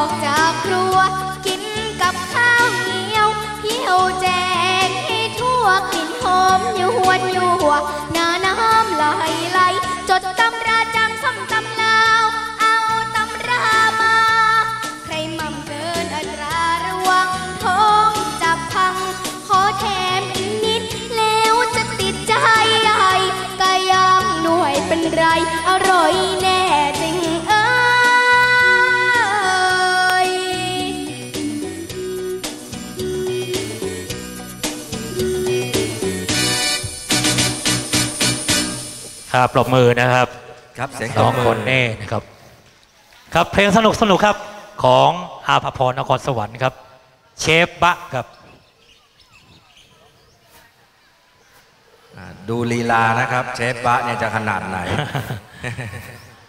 อกจากครัวกินกับข้าวเหนียวเที่ยวแจกให้ทั่วกลิ่นหอมยั่วยั่วหน้าน้ำไหลไหลจดตำราจำส้มตำลาวเอาตำรามาใครมั่มเกินอัตราระวังท้องจับพังขอแถมอีกนิดแล้วจะติดใจไก่ย่างหน่วยเป็นไรอร่อยแน่จริงครับปรบมือนะครับครับเสียงสองคนแน่นะครับครับเพลงสนุกครับของอาภพรนครสวรรค์ครับเชฟบะครับดูลีลานะครับเชฟบะเนี่ยจะขนาดไหน